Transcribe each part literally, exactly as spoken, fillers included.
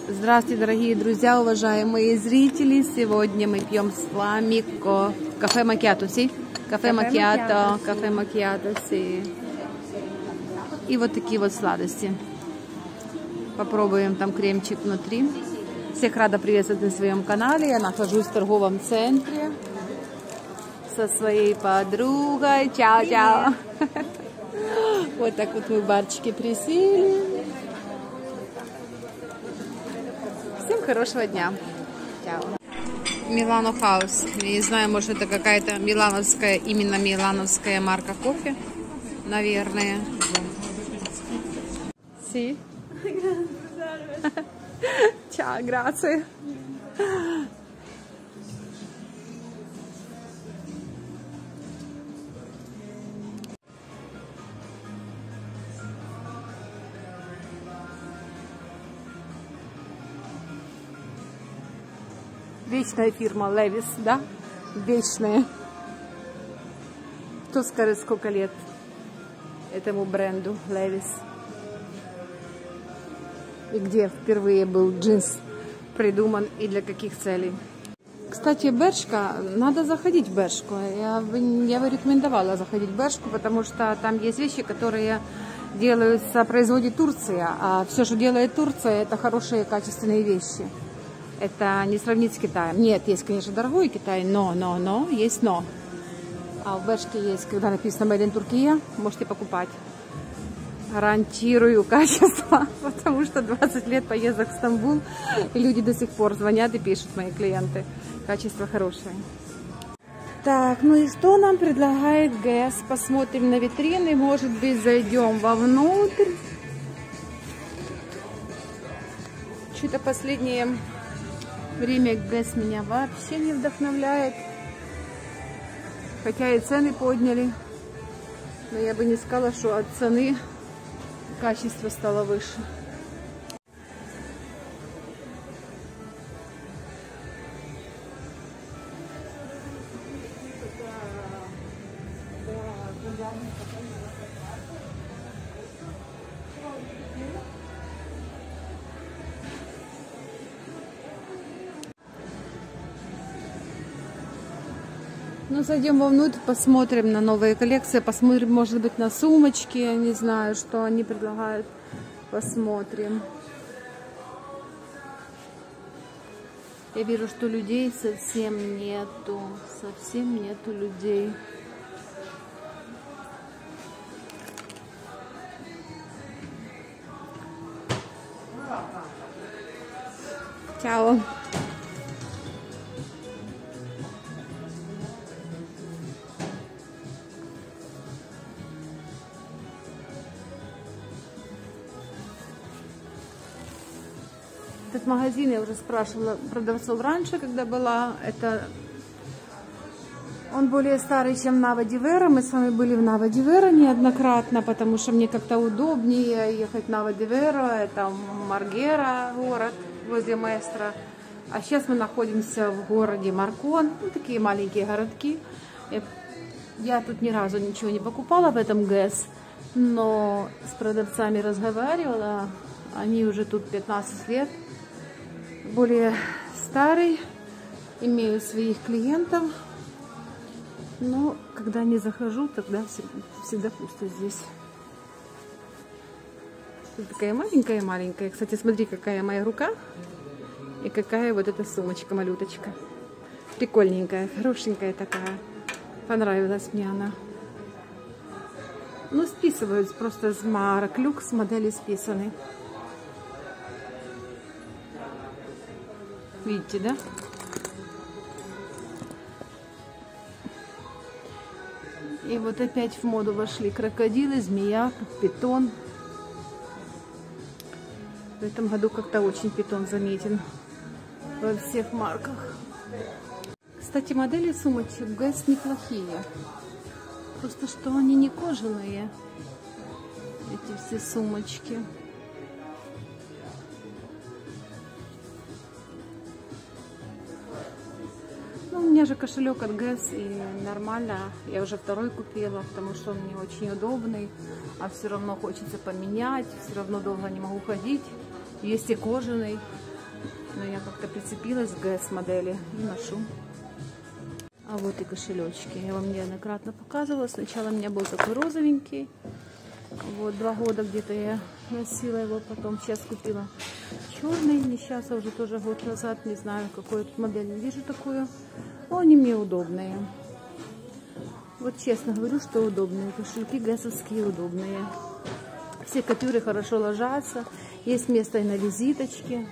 Здравствуйте, дорогие друзья, уважаемые зрители! Сегодня мы пьем с вами ко... кафе макиато, си? Кафе макиато, кафе макиато, си. И вот такие вот сладости. Попробуем, там кремчик внутри. Всех рада приветствовать на своем канале. Я нахожусь в торговом центре со своей подругой. Чао-чао! Вот так вот мы в барчике присели. Всем хорошего дня. Чао. Милано Хаус. Я не знаю, может это какая-то милановская, именно милановская марка кофе. Наверное. Си. Чао, грация. Вечная фирма Левис, да? Вечная. Кто скажет, сколько лет этому бренду Левис? И где впервые был джинс придуман и для каких целей? Кстати, Бершка, надо заходить в Бершку. Я бы, я бы рекомендовала заходить в Бершку, потому что там есть вещи, которые делаются, производит Турция. А все, что делает Турция, это хорошие, качественные вещи. Это не сравнить с Китаем. Нет, есть, конечно, дорогой Китай, но, но, но, есть но. А в Бершке есть, когда написано Made in Turkey, можете покупать. Гарантирую качество, потому что двадцать лет поездок в Стамбул, и люди до сих пор звонят и пишут, мои клиенты. Качество хорошее. Так, ну и что нам предлагает Гэс? Посмотрим на витрины, может быть, зайдем вовнутрь. Что-то последнее время Гэс меня вообще не вдохновляет. Хотя и цены подняли. Но я бы не сказала, что от цены качество стало выше. Ну, зайдем вовнутрь, посмотрим на новые коллекции, посмотрим, может быть, на сумочки, я не знаю, что они предлагают, посмотрим. Я вижу, что людей совсем нету, совсем нету людей. Чао. Этот магазин, я уже спрашивала продавцов раньше, когда была, это он более старый, чем Нава ди Вера. Мы с вами были в Нава ди Вера неоднократно, потому что мне как-то удобнее ехать в Нава ди Вера, это Маргера, город возле Местра. А сейчас мы находимся в городе Маркон, ну, такие маленькие городки. Я, я тут ни разу ничего не покупала в этом Гэс, но с продавцами разговаривала, они уже тут пятнадцать лет. Более старый, имею своих клиентов, но когда не захожу, тогда всегда пусто здесь. Тут такая маленькая-маленькая. Кстати, смотри, какая моя рука и какая вот эта сумочка-малюточка. Прикольненькая, хорошенькая такая. Понравилась мне она. Ну, списывают просто с марок люкс, модели списаны. Видите, да? И вот опять в моду вошли крокодилы, змея, питон. В этом году как-то очень питон заметен во всех марках. Кстати, модели сумочек Гэс неплохие. Просто что они не кожаные, эти все сумочки. У меня же кошелек от Гэс, и нормально. Я уже второй купила, потому что он мне очень удобный. А все равно хочется поменять, все равно долго не могу ходить. Есть и кожаный. Но я как-то прицепилась к ГЭС модели и ношу. А вот и кошелечки. Я вам неоднократно показывала. Сначала у меня был такой розовенький. Вот два года где-то я носила его, потом сейчас купила черный. Не сейчас, а уже тоже год назад. Не знаю, какую тут модель не вижу такую. Но они мне удобные. Вот честно говорю, что удобные. Кошельки гэсовские удобные. Все купюры хорошо ложатся. Есть место и на визиточке.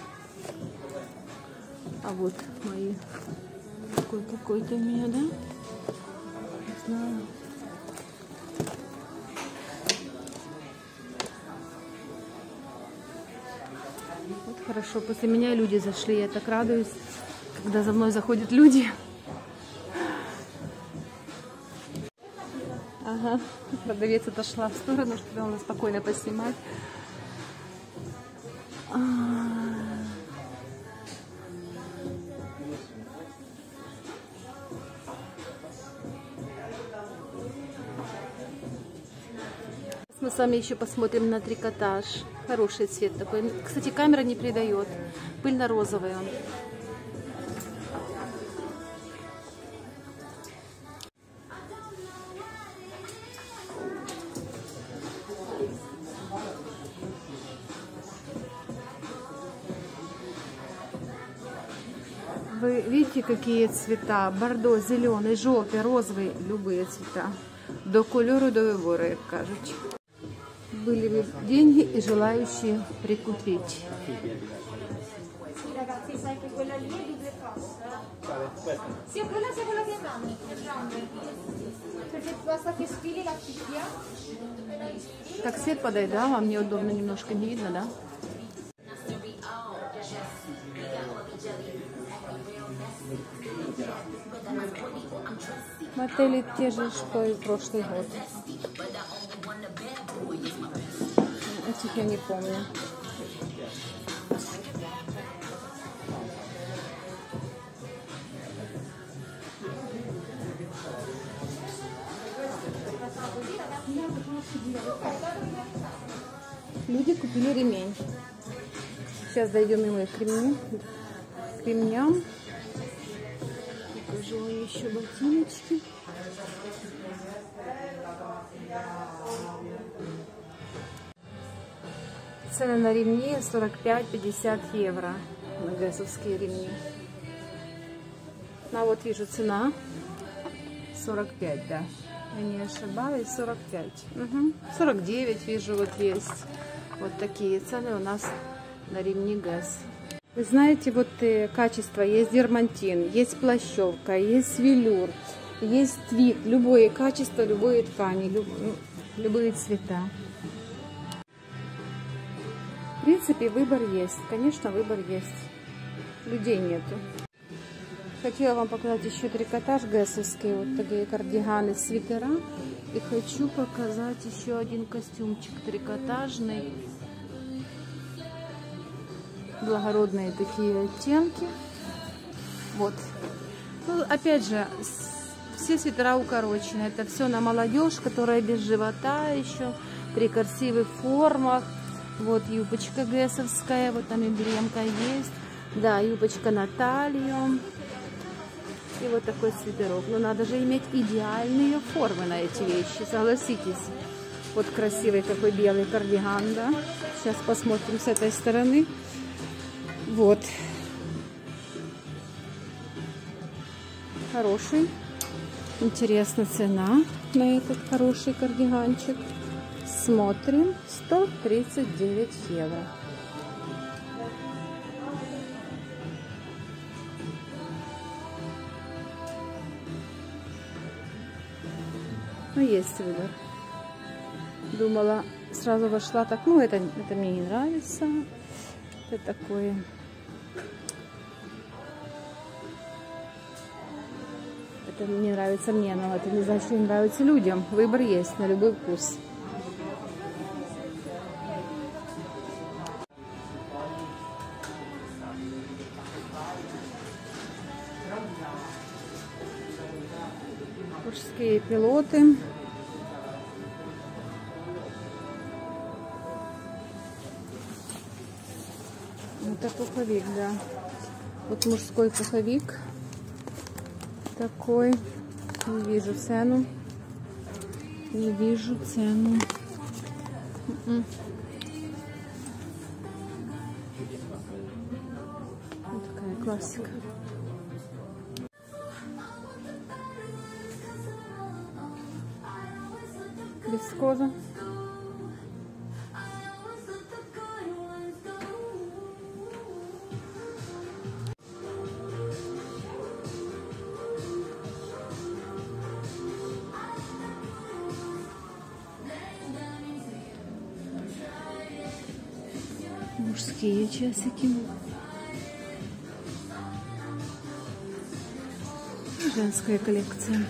А вот мои. Какой какой-то у меня, да? Не знаю. Вот хорошо. После меня люди зашли. Я так радуюсь, когда за мной заходят люди. Ага. Продавец отошла в сторону, чтобы он спокойно поснимать. Мы с вами еще посмотрим на трикотаж. Хороший цвет такой. Кстати, камера не передает. Пыльно-розовый он. Вы видите, какие цвета? Бордо, зеленый, желтый, розовый. Любые цвета. До кольору, до выбора, як кажуть. Были бы деньги и желающие прикупить. Так свет падает, да? Вам неудобно, немножко не видно, да? Модели те же, что и прошлый год. Этих я не помню. Люди купили ремень. Сейчас дойдем и мы к ремню. К ремням. Покажу вам еще ботиночки. Цены на ремни сорок пять — пятьдесят евро. На гэсовские ремни. Ну, а вот вижу цена сорок пять, да. Я не ошибаюсь, сорок пять. Угу. сорок девять вижу, вот есть. Вот такие цены у нас на ремни ГЭС. Вы знаете, вот э, качество. Есть дермантин, есть плащевка, есть велюр, есть твид. Любое качество, любые ткани, люб, любые цвета. В принципе, выбор есть. Конечно, выбор есть. Людей нету. Хотела вам показать еще трикотаж гэсовский. Вот такие кардиганы, свитера. И хочу показать еще один костюмчик трикотажный. Благородные такие оттенки. Вот. Ну, опять же, все свитера укорочены. Это все на молодежь, которая без живота еще. При красивых формах. Вот юбочка гэсовская. Вот там эмблемка есть. Да, юбочка на талию. И вот такой свитерок. Но надо же иметь идеальные формы на эти вещи, согласитесь. Вот красивый такой белый кардиган, да. Сейчас посмотрим с этой стороны. Вот. Хороший. Интересна цена на этот хороший кардиганчик. Смотрим. сто тридцать девять евро. Ну, есть выбор. Думала, сразу вошла так, ну, это, это мне не нравится. Это такое. Это не нравится мне, но это не значит, что не нравится людям. Выбор есть на любой вкус. Мужские пилоты. Это пуховик, да. Вот мужской пуховик. Такой. Не вижу цену. Не вижу цену. М-м. Вот такая классика. Вискоза. Мужские часики. Женская коллекция.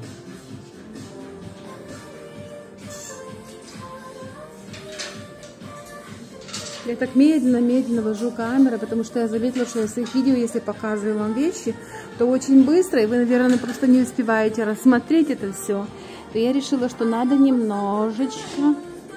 Я так медленно-медленно вожу камеру, потому что я заметила, что я в своих видео, если показываю вам вещи, то очень быстро, и вы, наверное, просто не успеваете рассмотреть это все. То я решила, что надо немножечко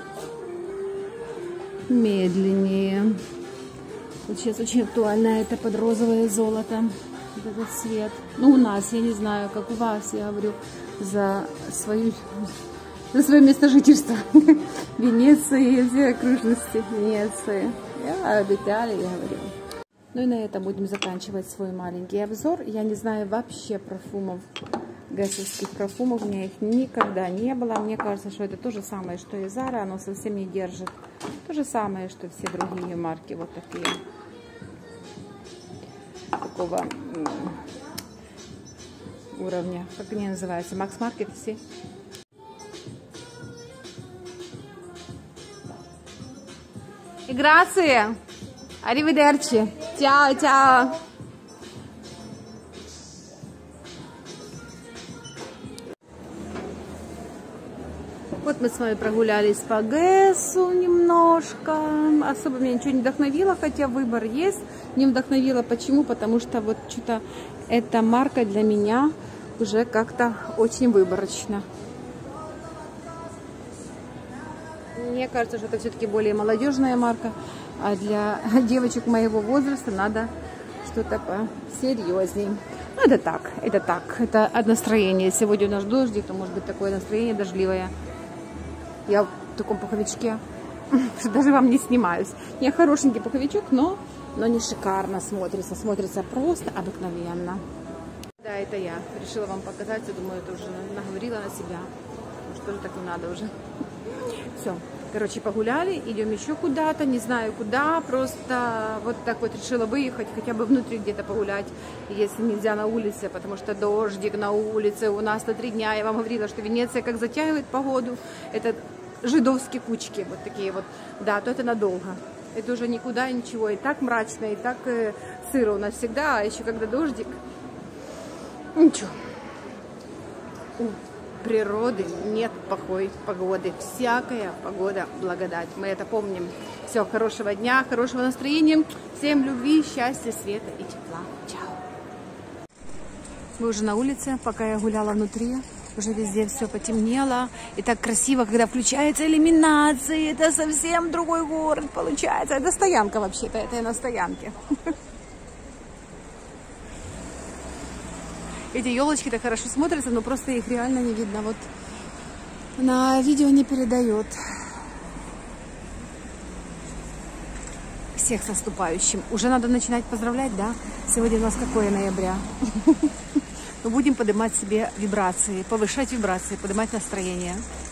медленнее. Вот сейчас очень актуально это под розовое золото, вот этот цвет. Ну, у нас, я не знаю, как у вас, я говорю, за свою... за свое место жительства. Венеции, все окружности Венеции. Я об Италии говорю. Ну и на этом будем заканчивать свой маленький обзор. Я не знаю вообще парфумов, гэсовских парфумов. У меня их никогда не было. Мне кажется, что это то же самое, что и Zara. Оно совсем не держит. То же самое, что все другие марки. Вот такие. Такого уровня. Как они называются? Max Market все. Grazie, arrivederci, ciao, ciao. Вот мы с вами прогулялись по Гэсу немножко. Особо меня ничего не вдохновило, хотя выбор есть. Не вдохновило почему? Потому что вот что-то эта марка для меня уже как-то очень выборочна. Мне кажется, что это все-таки более молодежная марка, а для девочек моего возраста надо что-то посерьезней. Ну, это так, это так, это от настроения. Сегодня у нас дождик, то может быть такое настроение дождливое. Я в таком пуховичке, даже вам не снимаюсь. Я хорошенький пуховичок, но, но не шикарно смотрится, смотрится просто обыкновенно. Да, это я. Решила вам показать, я думаю, это уже наговорила на себя. Может, тоже так не надо уже. Все, короче, погуляли, идем еще куда-то, не знаю куда, просто вот так вот решила выехать, хотя бы внутри где-то погулять, если нельзя на улице, потому что дождик на улице, у нас на три дня, я вам говорила, что Венеция как затягивает погоду, это жидовские кучки, вот такие вот, да, то это надолго, это уже никуда, ничего, и так мрачно, и так э, сыро у нас всегда, а еще когда дождик, ничего. Природы нет плохой погоды. Всякая погода благодать. Мы это помним. Все, хорошего дня, хорошего настроения. Всем любви, счастья, света и тепла. Чао. Мы уже на улице, пока я гуляла внутри. Уже везде все потемнело. И так красиво, когда включается иллюминация. Это совсем другой город получается. Это стоянка вообще-то. Это я на стоянке. Эти елочки-то хорошо смотрятся, но просто их реально не видно. Вот на видео не передает. Всех с наступающим. Уже надо начинать поздравлять, да? Сегодня у нас какое ноября? Мы будем поднимать себе вибрации, повышать вибрации, поднимать настроение.